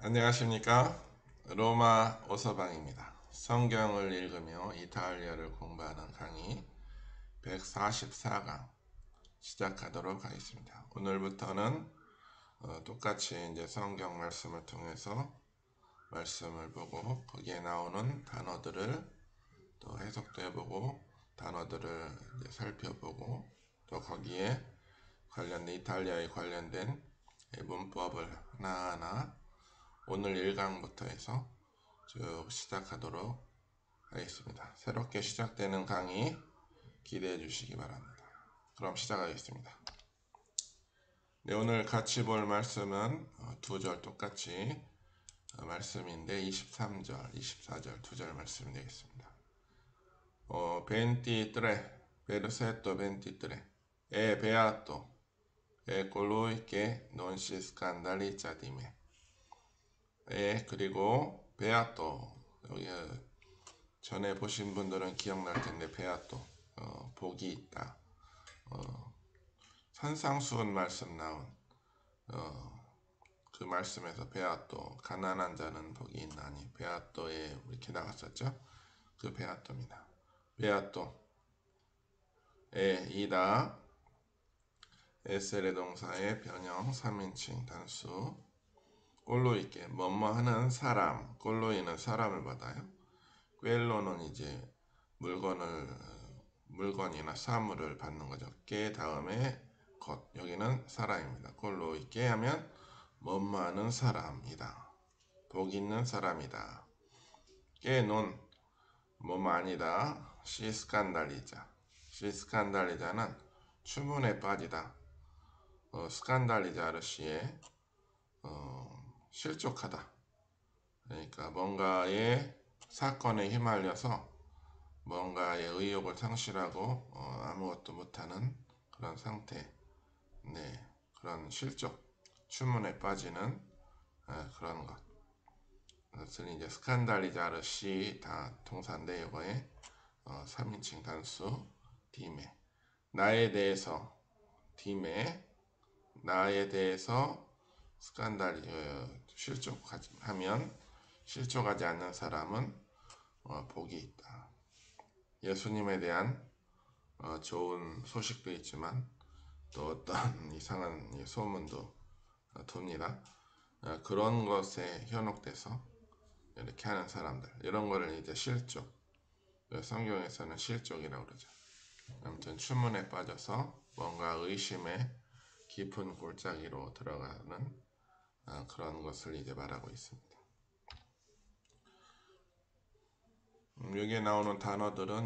안녕하십니까? 로마 오서방입니다. 성경을 읽으며 이탈리아를 공부하는 강의 144강 시작하도록 하겠습니다. 오늘부터는 똑같이 이제 성경 말씀을 통해서 말씀을 보고 거기에 나오는 단어들을 또 해석도 해보고 단어들을 이제 살펴보고 또 거기에 관련된 이탈리아에 관련된 문법을 하나하나 오늘 1강부터 해서 쭉 시작하도록 하겠습니다. 새롭게 시작되는 강의 기대해 주시기 바랍니다. 그럼 시작하겠습니다. 네, 오늘 같이 볼 말씀은 두 절 똑같이 말씀인데 23절, 24절 두 절 말씀이 되겠습니다. 23, versetto 23. E beato e colui che non si scandalizza di me. 그리고 베아토, 여기 전에 보신 분들은 기억날 텐데 베아토, 복이 있다. 산상수훈 말씀 나온 그 말씀에서 베아토, 가난한 자는 복이 있나니 베아토에 이렇게 나왔었죠. 그 베아토입니다. 베아토, 이다, 에세레 동사의 변형 3인칭 단수. 꼴로이께 뭐뭐 하는 사람, 꼴로이는 사람을 받아요. 꿰로는 이제 물건이나 사물을 받는 거죠. 깨 다음에 것, 여기는 사람입니다. 꼴로이께 하면 뭐뭐 하는 사람이다. 복 있는 사람이다. 깨논 뭐뭐 아니다. 시스칸달리자. 시스칸달리자는 추문에 빠지다. 스칸달리자르시에 실족하다. 그러니까 뭔가의 사건에 휘말려서 뭔가의 의욕을 상실하고 아무것도 못하는 그런 상태, 네, 그런 실족, 추문에 빠지는 그런 것. 그것을 이제 스칸달리자르시 다 동사인데 이거에 3인칭 단수 디메. 나에 대해서 디메, 나에 대해서 실족하면 실족하지 않는 사람은 복이 있다. 예수님에 대한 좋은 소식도 있지만 또 어떤 이상한 소문도 돕니다. 그런 것에 현혹돼서 이렇게 하는 사람들, 이런 거를 이제 실족, 성경에서는 실족이라고 그러죠. 아무튼 추문에 빠져서 뭔가 의심의 깊은 골짜기로 들어가는 그런 것을 이제 말하고 있습니다. 여기에 나오는 단어들은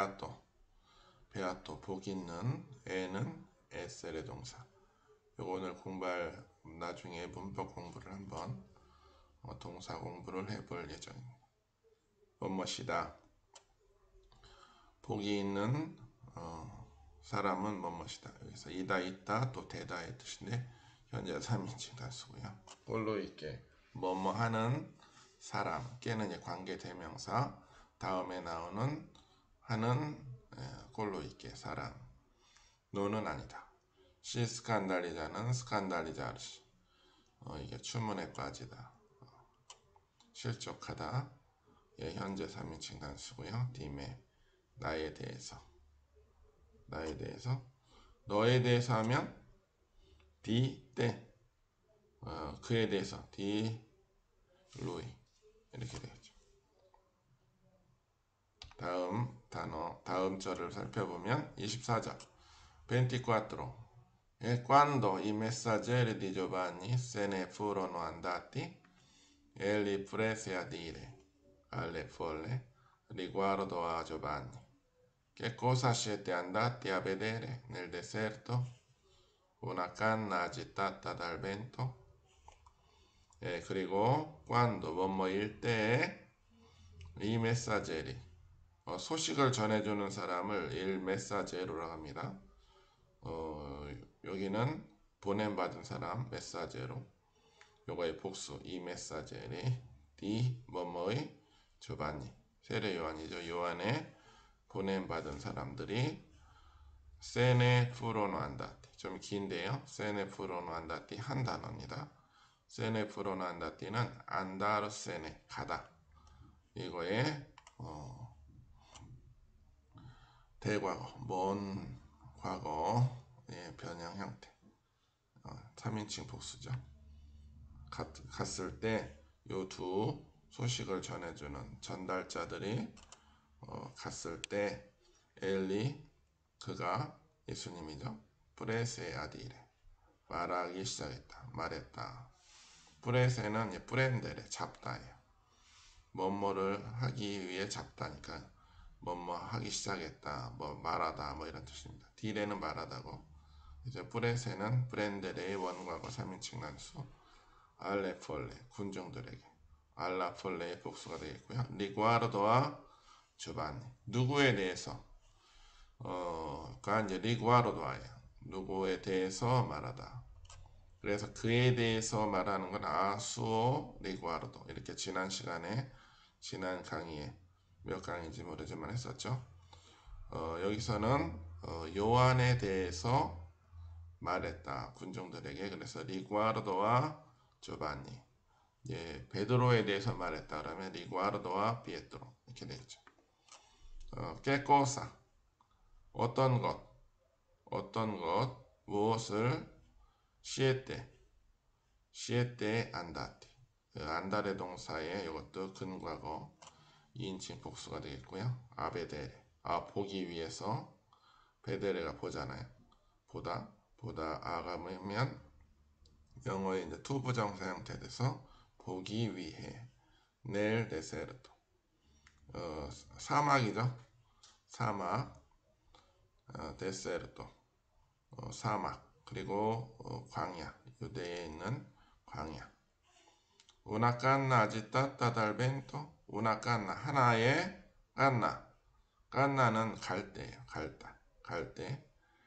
베아토, 복 있는, 에는 에셀의 동사. 요거 오늘 공부할 나중에 문법 공부를 한번 동사 공부를 해볼 예정입니다. 뭐뭇이다. 복이 있는 사람은 뭐뭇이다. 여기서 이다 있다 또 되다의 뜻인데 현재 3인칭 단수고요. 꼴로 있게 뭐뭐 하는 사람, 깨는 이제 관계 대명사, 다음에 나오는 하는 꼴로 있게 사람. 노는 아니다. 스칸달리자는 스칸달리자르시. 이게 추문에 빠지다. 실족하다. 현재 3인칭 단수고요. 디메, 나에 대해서. 너에 대해서 하면 디, 때. 그에 대해서 디, 루이. 이렇게 되겠죠. 다음 절을 살펴보면 24절. 24. E quando i messaggeri di Giovanni se ne furono andati, egli prese a dire alle folle riguardo a Giovanni: Che cosa siete andati a vedere nel deserto? Una canna agitata dal vento? 그리고 quando 뭐뭐일 때에 이 메사제리, 소식을 전해주는 사람을 일 메사제로라고 합니다. 여기는 보냄받은 사람 메사제로, 요거의 복수 이 메사제리, 디 뭐뭐의 조바니, 세례 요한이죠. 요한의 보냄받은 사람들이 세네 푸로노 안다티, 좀 긴데요. 세네 푸로노 안다티 한 단어입니다. 세네 furono andati는 안다르세네 가다. 이거의 대과거, 먼 과거의 변형 형태. 3인칭 복수죠. 갔을 때 요 두 소식을 전해주는 전달자들이 갔을 때 엘리 그가 예수님이죠. 프레세 아디레 말하기 시작했다. 말했다. 프레세는 프렌데레 잡다예요. 뭐뭐를 하기 위해 잡다니까 뭐뭐 하기 시작했다. 뭐 말하다 뭐 이런 뜻입니다. 디레는 말하다고. 이제 프레세는 프렌데레의 원과거 3인칭 단수. 알레 폴레 군중들에게 알라 폴레의 복수가 되겠고요. 리구아르도와 주바니 누구에 대해서 가 이제 리구아르도아예요. 누구에 대해서 말하다. 그래서 그에 대해서 말하는 건 아수오 리구아르도 이렇게 지난 시간에 지난 강의에 몇 강인지 모르지만 했었죠. 여기서는 요한에 대해서 말했다. 군중들에게. 그래서 리구아르도와 조바니 베드로에 대해서 말했다 그러면 리구아르도와 피에트로 이렇게 되겠죠. 깨꼬사 어떤 것 무엇을 시에테 안다티 안다레 동사의 이것도 근과거 2인칭 복수가 되겠고요. 아베데레 보기 위해서 베데레가 보잖아요. 보다 아가 뭐면 영어의 이제 투부정사 형태 돼서 보기 위해 넬 데세르토 사막이죠. 사막 데세르토 사막 그리고 광야 유대에 있는 광야 우나깐나 아지타 따달벤토 우나깐나 하나의 깐나는 갈대예요. 갈대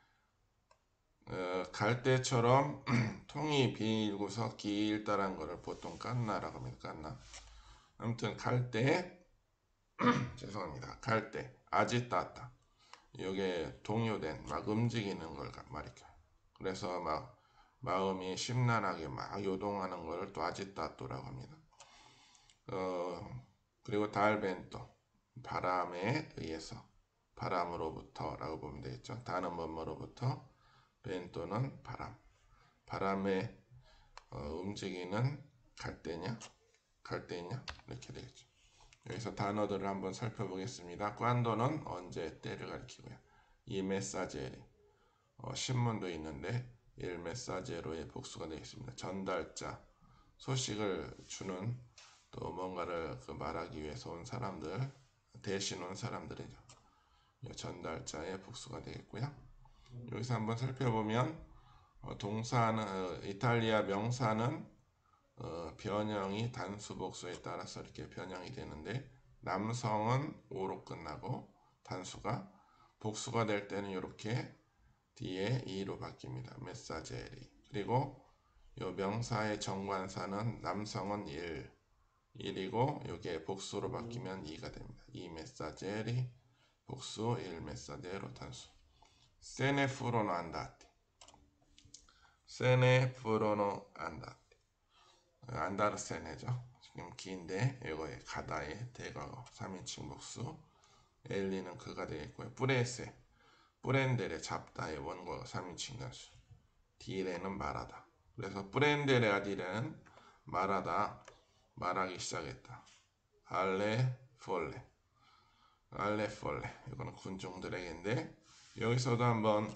갈대처럼 통이 비고서 길다란 거를 보통 깐나라고 합니다. 깐나. 아무튼 갈대 죄송합니다. 갈대 아지따따 이게 동요된 막 움직이는 걸 말이죠. 그래서 막 마음이 심란하게 막 요동하는 걸 또 아지따또라고 합니다. 그리고 달벤토 바람에 의해서 바람으로부터라고 보면 되겠죠. 다는 뭐뭐로부터 벤토는 바람에 움직이는 갈대냐 이렇게 되겠죠. 여기서 단어들을 한번 살펴보겠습니다. 꽌도는 언제 때를 가리키고요. 이 메사제리 신문도 있는데 일 메사제로의 복수가 되겠습니다. 전달자 소식을 주는 또 뭔가를 말하기 위해서 온 사람들 대신 온 사람들이죠. 전달자의 복수가 되겠고요. 여기서 한번 살펴보면 동사는 이탈리아 명사는 변형이 단수 복수에 따라서 이렇게 변형이 되는데 남성은 오로 끝나고 단수가 복수가 될 때는 이렇게 뒤에 이로 바뀝니다. 메사제리. 그리고 이 명사의 정관사는 남성은 1이고 이게 복수로 바뀌면 2가 됩니다. 이 메사제리 복수 1 메사제로 단수. 세네 furono andati. 세네 furono andati. 안다르세네죠. 지금 긴데 이거의 가다의 대과거 3인칭 복수. 엘리는 그가 되겠고요. 뿌레세 뿌렌데레 잡다의 원과거 3인칭 단수. 디레는 말하다. 그래서 뿌렌데레 아디레는 말하기 시작했다. 알레 폴레 이거는 군중들에게인데 여기서도 한번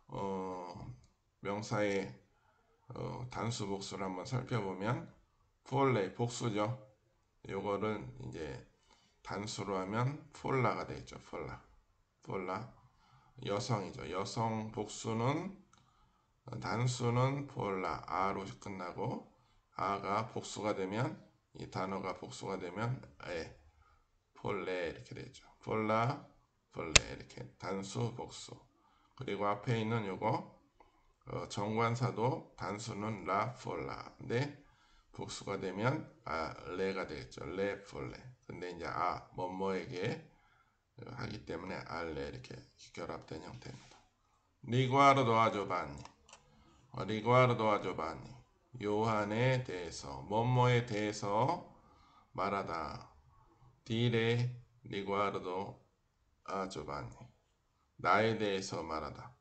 명사의 단수 복수를 한번 살펴보면 폴레 복수죠. 요거를 이제 단수로 하면 폴라가 되겠죠. 폴라 여성이죠. 여성 복수는 단수는 폴라 아로 끝나고 아가 복수가 되면 이 단어가 복수가 되면 폴레 이렇게 되죠. 폴레 이렇게 단수 복수. 그리고 앞에 있는 요거 정관사도 단수는 라 폴라인데 복수가 되면 레가 되겠죠. 레 폴레. 근데 이제 뭐뭐에게 하기 때문에 알레 이렇게 결합된 형태입니다. 리구아르도와 조바니 요한에 대해서 뭐뭐에 대해서 말하다. dire riguardo a Giovanni. 나에 대해서 말하다.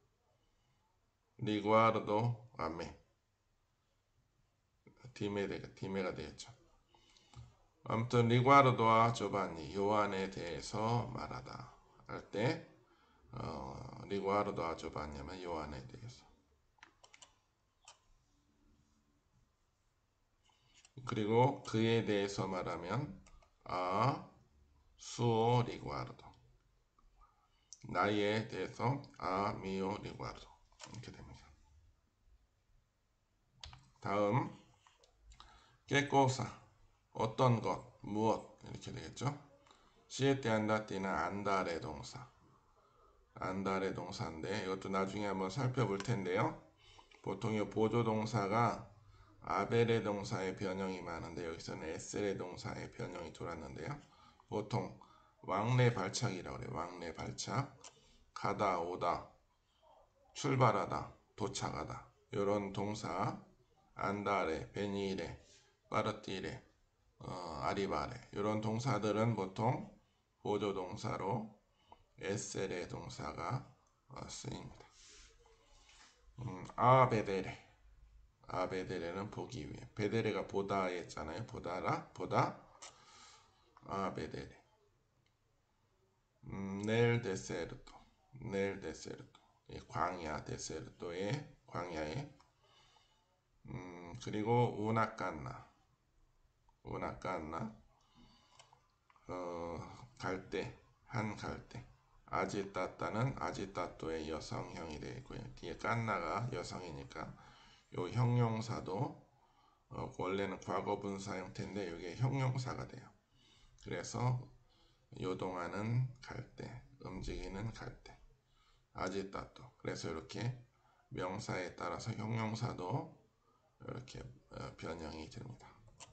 riguardo a me. 디메가 되겠죠. 아무튼 riguardo a Giovanni. 요한에 대해서 말하다. 할 때 riguardo a Giovanni 하면 요한에 대해서. 그리고 그에 대해서 말하면 a suo riguardo. 나에 대해서 a mio riguardo. 이렇게 됩니다. 다음 깨꼬사 어떤 것, 무엇 이렇게 되겠죠. siete andati는 안달의 동사. 안달의 동사인데 이것도 나중에 한번 살펴볼 텐데요. 보통 이 보조 동사가 아벨의 동사의 변형이 많은데 여기서는 에셀의 동사의 변형이 돌았는데요. 보통 왕래 발착이라고 그래요. 왕래 발착. 가다, 오다, 출발하다, 도착하다. 이런 동사 안다레, 베니레, 파르티레, 아리바레 이런 동사들은 보통 보조 동사로 에셀의 동사가 쓰입니다. 아베데레. 아베데레는 보기 위해. 베데레가 보다에 했잖아요. 보다. 아베데레. 넬 데세르토. 넬 데세르토. 광야 데세르토의 광야에. 그리고 우나깐나. 갈대. 한 갈대. 아지따따는 아지따또의 여성형이 되고요. 뒤에 깐나가 여성이니까 요 형용사도 원래는 과거분사 형태인데 이게 형용사가 돼요. 그래서 요동하는 갈대, 움직이는 갈대, 아지따또. 그래서 이렇게 명사에 따라서 형용사도 이렇게 변형이 됩니다.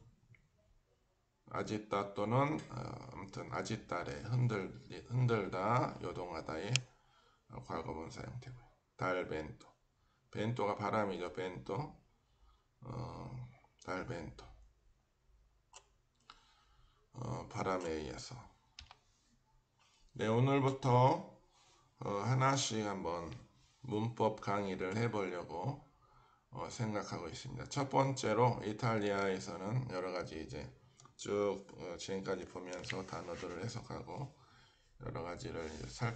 아지따또는 아무튼 아지따레 흔들다, 요동하다의 과거분사 형태고요. 달벤토. 벤토가 바람이죠. 벤토. 달벤토. 바람에 의해서. 네, 오늘부터 하나씩 한번 문법 강의를 해보려고 생각하고 있습니다. 첫 번째로 이탈리아에서는 여러 가지 이제 쭉 지금까지 보면서 단어들을 해석하고 여러 가지를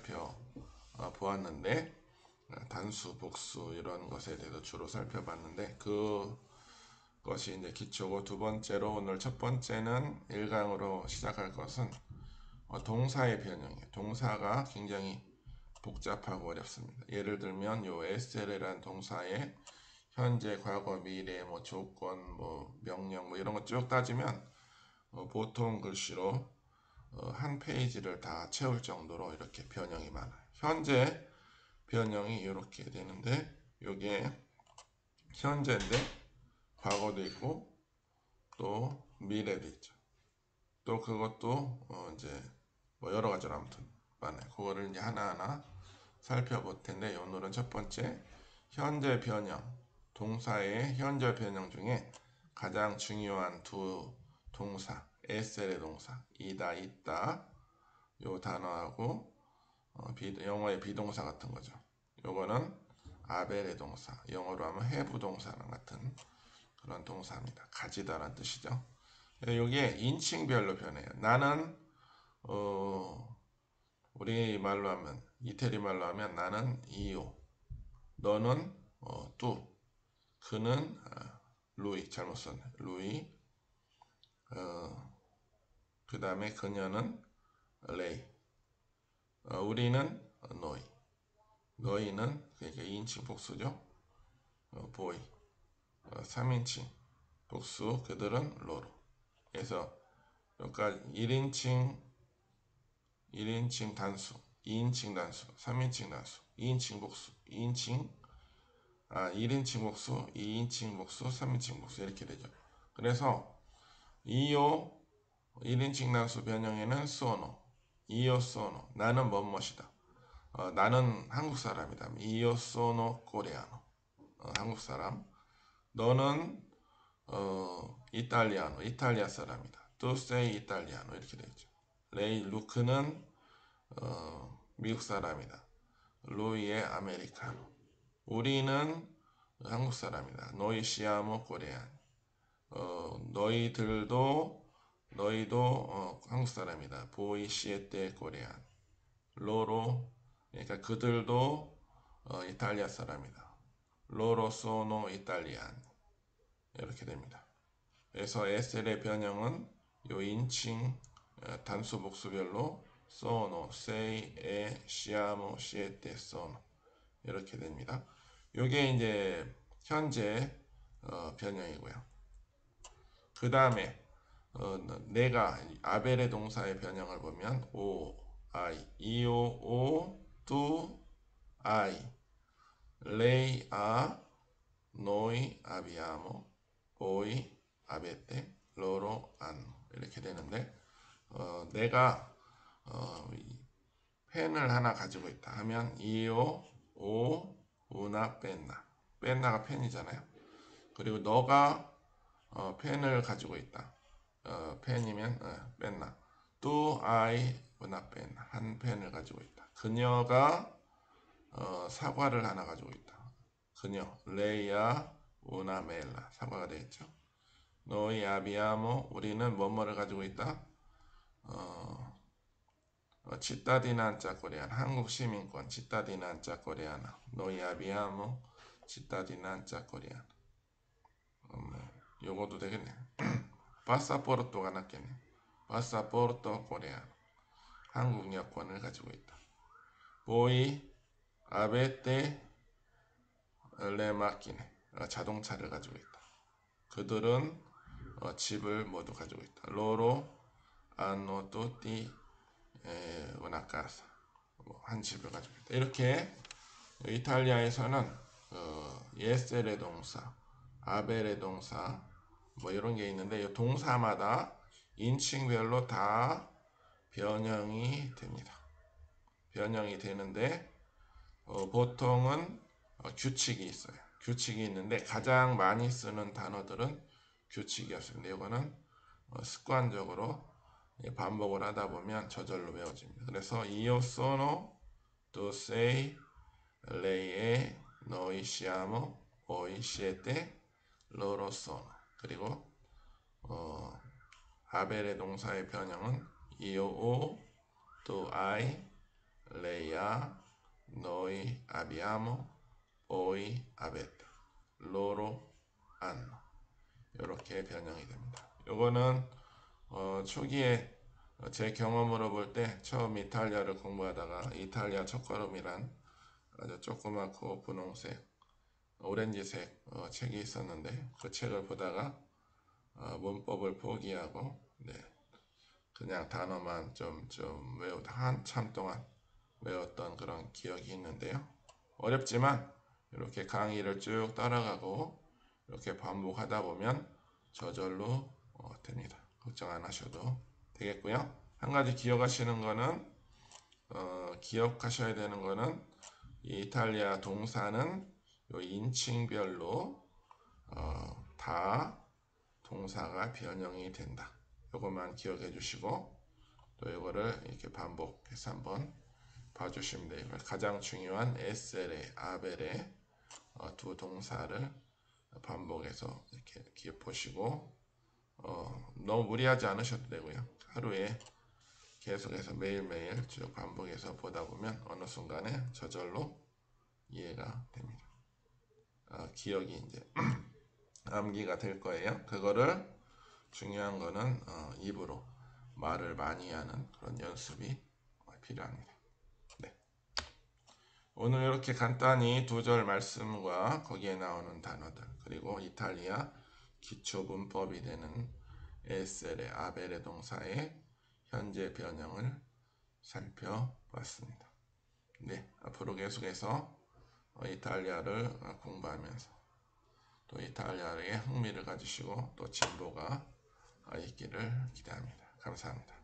살펴보았는데 단수, 복수 이런 것에 대해서 주로 살펴봤는데 그것이 이제 기초고 두 번째로 오늘 첫 번째는 1강으로 시작할 것은 동사의 변형이에요. 동사가 굉장히 복잡하고 어렵습니다. 예를 들면 요 SL이라는 동사의 현재, 과거, 미래, 뭐 조건, 뭐 명령, 뭐 이런 거 쭉 따지면 보통 글씨로 한 페이지를 다 채울 정도로 이렇게 변형이 많아요. 현재 변형이 이렇게 되는데 이게 현재인데 과거도 있고 또 미래도 있죠. 또 그것도 이제 뭐 여러 가지로 아무튼 많아요. 그거를 이제 하나하나 살펴볼 텐데 오늘은 첫 번째 현재 변형, 동사의 현재 변형 중에 가장 중요한 두 동사, SL의 동사, 이다, 있다 요 단어하고 영어의 비동사 같은 거죠. 요거는 아벨의 동사, 영어로 하면 have 동사랑 같은 그런 동사입니다. 가지다라는 뜻이죠. 요게 인칭별로 변해요. 나는 우리 말로 하면 이태리 말로 하면 나는 이요, 너는 뚜, 그는 루이, 잘못 썼네. 루이, 그 다음에 그녀는 레이, 우리는 너희, 너희는 그러니까 2인칭 복수죠. 보이, 3인칭 복수 그들은 로로. 그래서 여기까지 1인칭 단수, 2인칭 단수, 3인칭 단수, 2인칭 복수, 1인칭 복수, 2인칭 복수, 3인칭 복수 이렇게 되죠. 그래서 이요 1인칭 단수 변형에는 소노, 이요 소노, 나는 뭐뭐이다. 나는 한국 사람이다. 이요 소노 코레아노, 한국 사람. 너는 이탈리아노, 이탈리아 사람이다. Tu sei italiano 이렇게 되죠. 레이 루크는 미국 사람이다. 루이의 아메리카노. 우리는 한국 사람이다. Noi siamo coreani. 너희도 한국 사람이다. Voi siete coreani. Loro, 그러니까 그들도 이탈리아 사람이다. Loro sono italiani. 이렇게 됩니다. 그래서 SL의 변형은 요 인칭 단수 복수별로 sono, sei, e, siamo, siete, sono 이렇게 됩니다. 요게 이제 현재 변형이고요. 그 다음에 내가 아벨의 동사의 변형을 보면 o, I, io, o, tu, I, lei, a, noi abbiamo, voi avete, loro hanno 이렇게 되는데 내가 펜을 하나 가지고 있다 하면 io, o, una penna. penna가 펜이잖아요. 그리고 너가 펜을 가지고 있다. 펜이면 penna. tu hai una penna. 한 펜을 가지고 있다. 그녀가 사과를 하나 가지고 있다. 그녀 lei ha una mela. 사과가 되겠죠. noi abbiamo 우리는 뭐뭐를 가지고 있다. cittadinanza coreana. 한국 시민권 cittadinanza coreana. noi abbiamo cittadinanza coreana. 요것도 되겠네. passaporto가 낫겠네. passaporto coreano. 한국 여권을 가지고 있다. voi avete le macchine. 자동차를 가지고 있다. 그들은 집을 모두 가지고 있다. loro hanno tutti una casa. 한 집을 가지고 있다. 이렇게 이탈리아에서는 예셀의 동사, 아벨의 동사 뭐 이런 게 있는데 이 동사마다 인칭별로 다 변형이 됩니다. 변형이 되는데 보통은 규칙이 있어요. 규칙이 있는데 가장 많이 쓰는 단어들은 규칙이 없습니다. 이거는 습관적으로 반복을 하다 보면 저절로 외워집니다. 그래서 io sono, tu sei, lei è, noi siamo, voi siete, loro sono. 그리고 아벨의 동사의 변형은 io ho, tu hai, lei ha, noi abbiamo, voi avete, loro hanno. 이렇게 변형이 됩니다. 요거는 초기에 제 경험으로 볼 때 처음 이탈리아를 공부하다가 이탈리아 첫걸음이란 아주 조그맣고 분홍색, 오렌지색 책이 있었는데 그 책을 보다가 문법을 포기하고 그냥 단어만 좀 외우다 한참 동안 외웠던 그런 기억이 있는데요. 어렵지만 이렇게 강의를 쭉 따라가고 이렇게 반복하다 보면 저절로 됩니다. 걱정 안 하셔도 되겠고요. 한 가지 기억하시는 거는 기억하셔야 되는 거는 이 이탈리아 동사는 요 인칭별로 다 동사가 변형이 된다. 요것만 기억해 주시고 또 이거를 이렇게 반복해서 한번 봐주시면 돼요. 가장 중요한 SL의 아벨의 두 동사를 반복해서 이렇게 기억 보시고 너무 무리하지 않으셔도 되고요. 하루에 계속해서 매일매일 쭉 반복해서 보다 보면 어느 순간에 저절로 이해가 됩니다. 기억이 이제 암기가 될 거예요. 그거를 중요한 거는 입으로 말을 많이 하는 그런 연습이 필요합니다. 네. 오늘 이렇게 간단히 두 절 말씀과 거기에 나오는 단어들 그리고 이탈리아 기초 문법이 되는 에셀의 아벨의 동사의 현재 변형을 살펴봤습니다. 네, 앞으로 계속해서 이탈리아를 공부하면서 또 이탈리아에 흥미를 가지시고 또 진보가 있기를 기대합니다. 감사합니다.